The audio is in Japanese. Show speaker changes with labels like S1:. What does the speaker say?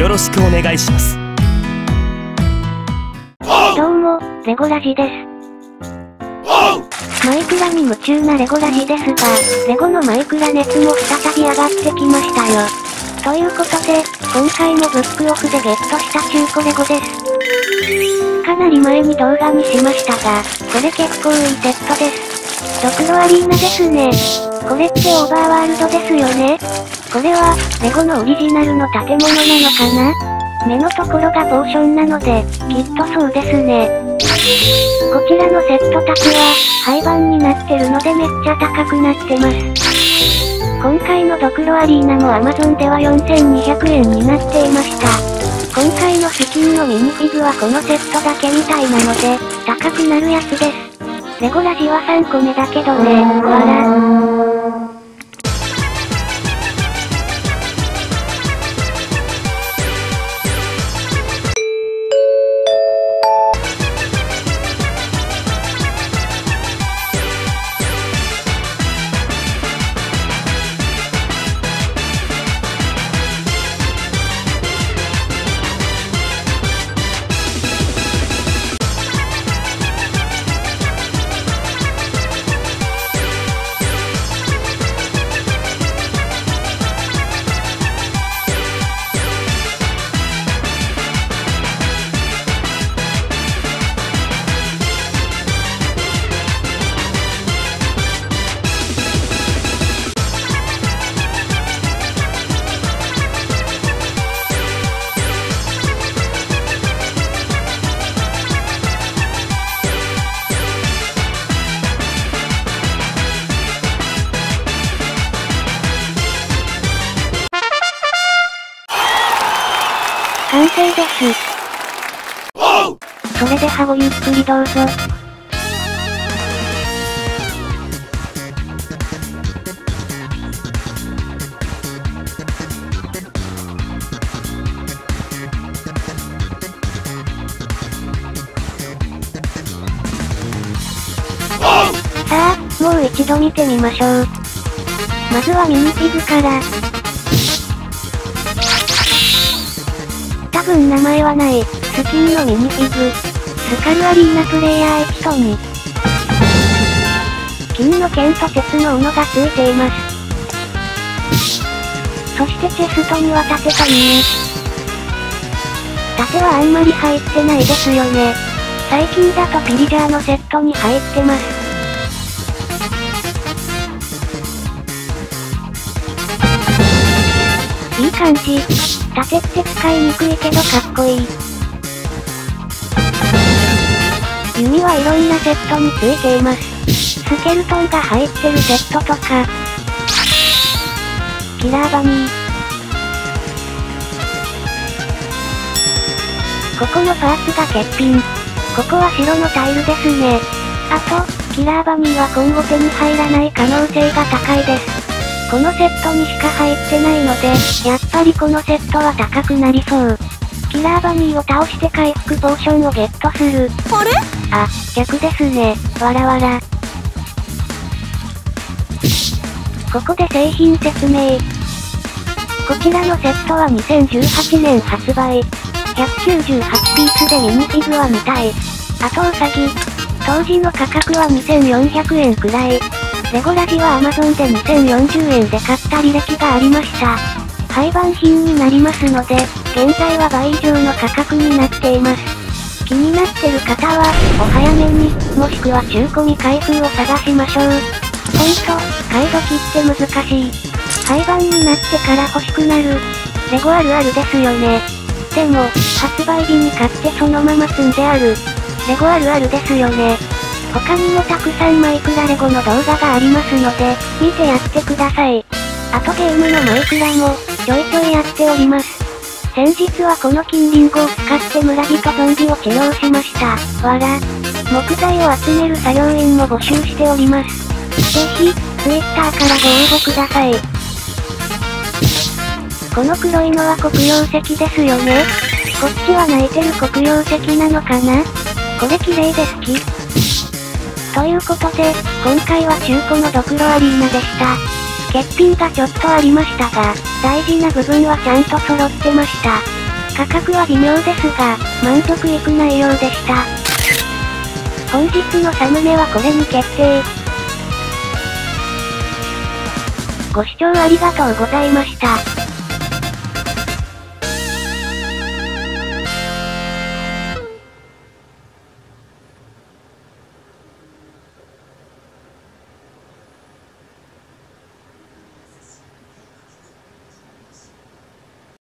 S1: よろしくお願いします。
S2: どうも、レゴラジです。マイクラに夢中なレゴラジですが、レゴのマイクラ熱も再び上がってきましたよ。ということで、今回もブックオフでゲットした中古レゴです。かなり前に動画にしましたが、これ結構いいセットです。ドクロアリーナですね。これってオーバーワールドですよね。これは、レゴのオリジナルの建物なのかな？目のところがポーションなので、きっとそうですね。こちらのセットたちは、廃盤になってるのでめっちゃ高くなってます。今回のドクロアリーナも Amazon では4200円になっていました。今回のスキンのミニフィグはこのセットだけみたいなので、高くなるやつです。レゴラジは3個目だけどね、完成です。それではごゆっくりどうぞ。さあ、もう一度見てみましょう。まずはミニフィグから。多分名前はない、スキンのミニフィグ。スカルアリーナプレイヤーエピソン。金の剣と鉄の斧がついています。そしてチェストには盾と弓。盾はあんまり入ってないですよね。最近だとピリジャーのセットに入ってます。いい感じ。盾って使いにくいけどかっこいい。弓はいろんなセットについています。スケルトンが入ってるセットとか。キラーバニー。ここのパーツが欠品。ここは白のタイルですね。あと、キラーバニーは今後手に入らない可能性が高いです。このセットにしか入ってないので、やっぱりこのセットは高くなりそう。キラーバニーを倒して回復ポーションをゲットする。
S3: あれ？
S2: あ、逆ですね。わらわら。ここで製品説明。こちらのセットは2018年発売。198ピースでミニフィグは見たい。あとウサギ。当時の価格は2400円くらい。レゴラジは Amazon で2040円で買った履歴がありました。廃盤品になりますので、現在は倍以上の価格になっています。気になってる方は、お早めに、もしくは中古未開封を探しましょう。ほんと、買い時って難しい。廃盤になってから欲しくなる。レゴあるあるですよね。でも、発売日に買ってそのまま積んである。レゴあるあるですよね。他にもたくさんマイクラレゴの動画がありますので、見てやってください。あとゲームのマイクラも、ちょいちょいやっております。先日はこの金リンゴを使って村人ゾンビを治療しました。わら。木材を集める作業員も募集しております。ぜひ、Twitter からご応募ください。この黒いのは黒曜石ですよね。こっちは泣いてる黒曜石なのかな？これ綺麗で好き。ということで、今回は中古のドクロアリーナでした。欠品がちょっとありましたが、大事な部分はちゃんと揃ってました。 価格は微妙ですが、満足いく内容でした。本日のサムネはこれに決定。ご視聴ありがとうございました。